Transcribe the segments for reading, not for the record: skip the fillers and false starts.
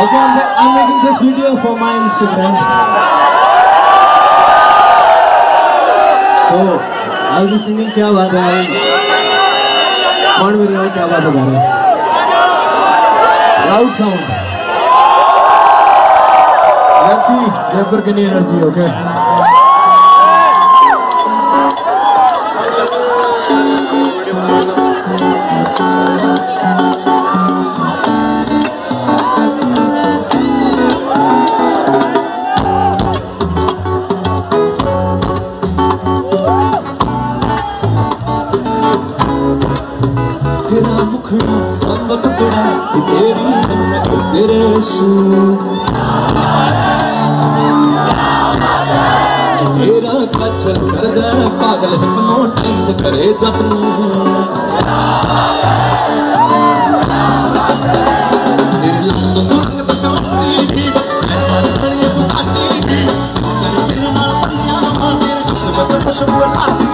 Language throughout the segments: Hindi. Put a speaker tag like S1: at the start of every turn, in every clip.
S1: Okay, I'm making this video for my Instagram. So, I'll be singing क्या बात है भाई? कौन मेरे को क्या बात है गा रहा है? Loud sound. Let's see Jaipur की energy, okay? तेरा मुखड़ा चांद टुकड़ा तेरी रंगत तेरे सूर तेरा काजल कर दे पागल हिप्नोटाइज करे जब नू तेरी लंबो रंग दा कराची मैं बड़ी बुखाटी तेरे नाल पन्नियां तेरे जिस्म ते खुशबू लाती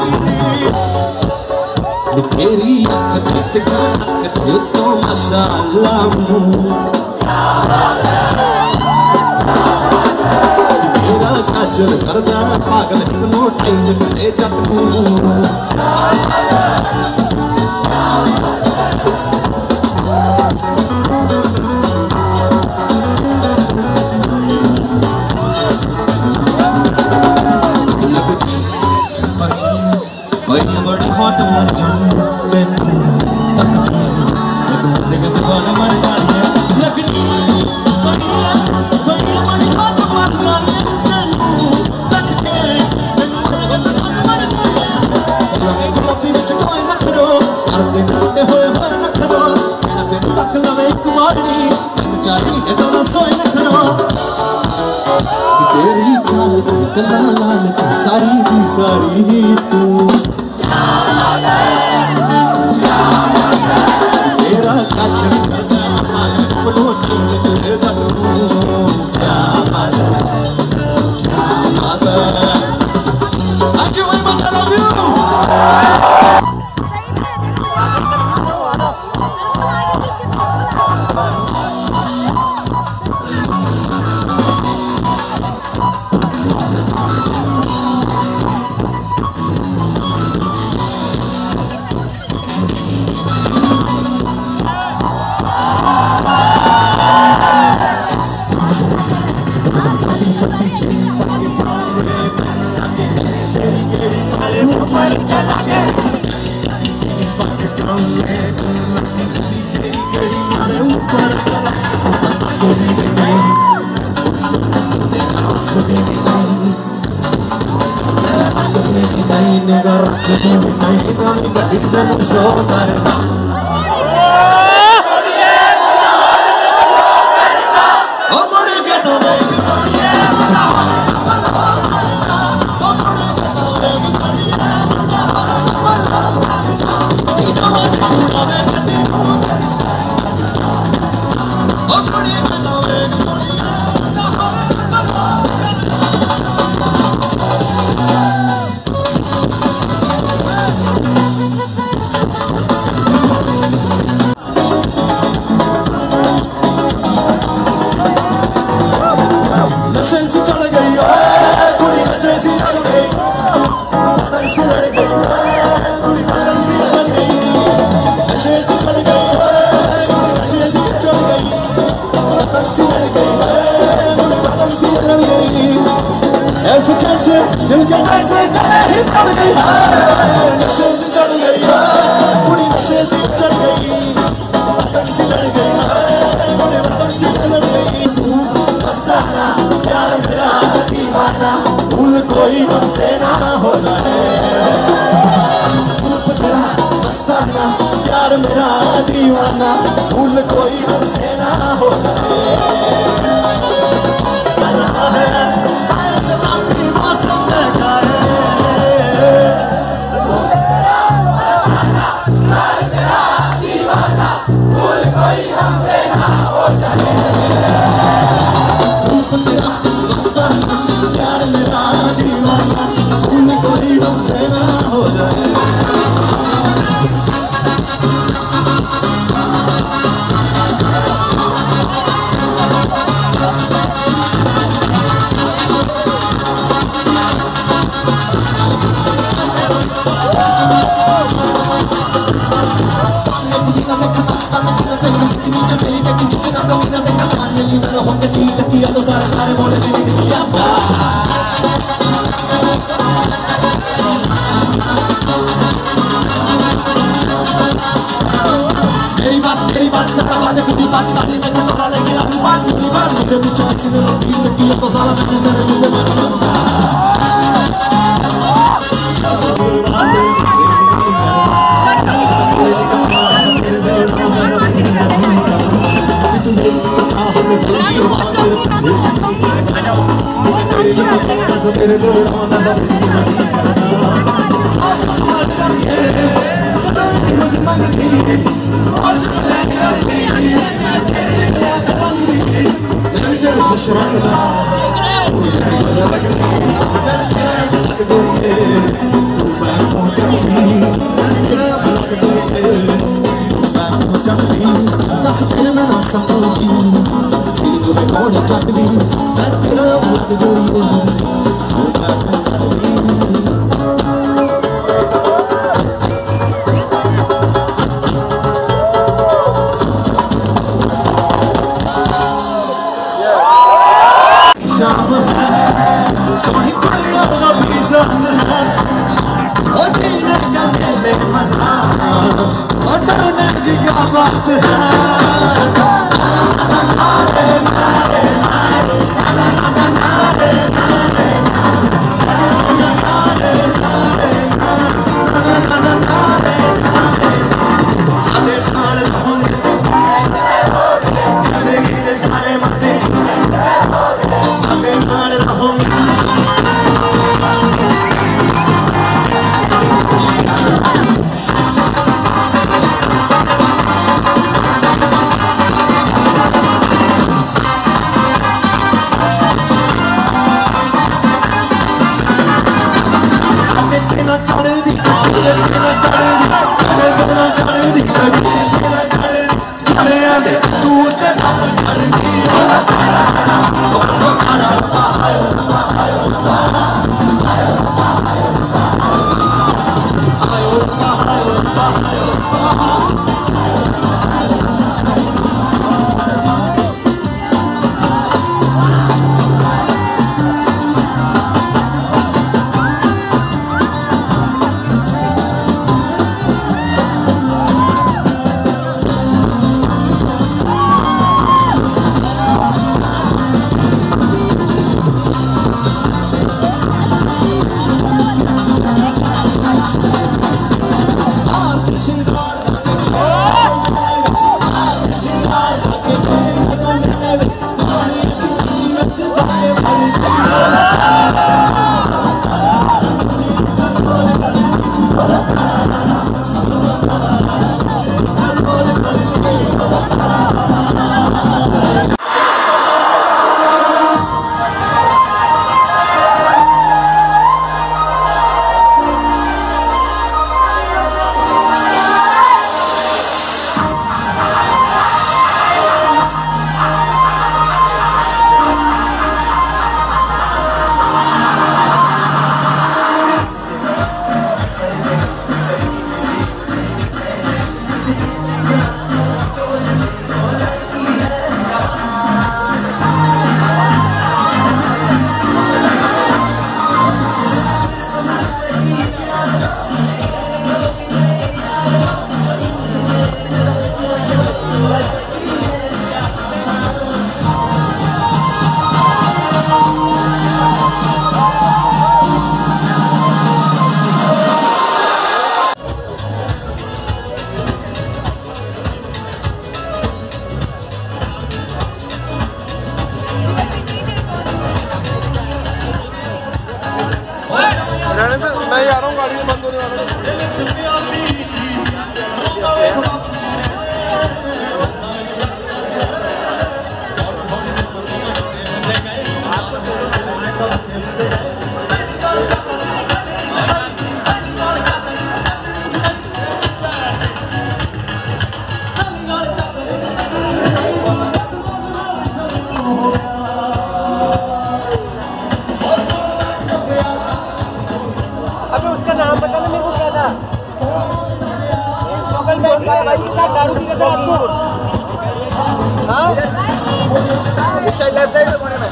S1: तेरी अख ते तो माशाअल्लाह तेरा काजल करदा पागल हिप्नोटाइज करे जब नू बड़ी हॉट मर जानी तेनू तक मैं देखते कौन मर जानी है लगनी बड़ी हॉट मर जानी तेनू तक के मैनू देखते कौन मर जानी है लगे गुलाबी विच कोई ना करो करते करते होए ना करो मैं तेनू तक लवे एक बारी 3-4 महीने तो ना सोए ना करो तेरी चाल ते कला लाल ते सारी दी सारी ही तू तेरा काजल करदा हिप्नोटाइज करे जब नू क्या बात है Thank you very much, I love you. ऐसे कैसे दिल के कैसे ही पड़ गई है नशे से चढ़ गई है पूरी नशे से चढ़ गई वतन से लड़ गई है पूरे वतन से लड़ गई मस्ताना प्यार मेरा दीवाना भूल कोई हमसे ना हो जाए तेरा मस्ताना प्यार मेरा दीवाना भूल कोई हमसे ना हो जाए चिकना कमीना देखा ताने चिमर होके चीट किया तो सारे तारे बोले मेरी दुनिया तेरी बात सत्ता बात है पूरी बात काली में कटोरा लेके आलू बात पूरी बात मेरे पीछे किसी ने रोटी किया तो साला मैं तेरे मुंह पे मारूंगा तेरे
S2: मैं आ रहा हूँ गाड़ी में बंद होने वाला
S3: अबे उसका नाम पता नहीं मेरे को क्या था।
S2: साइड पे कोने में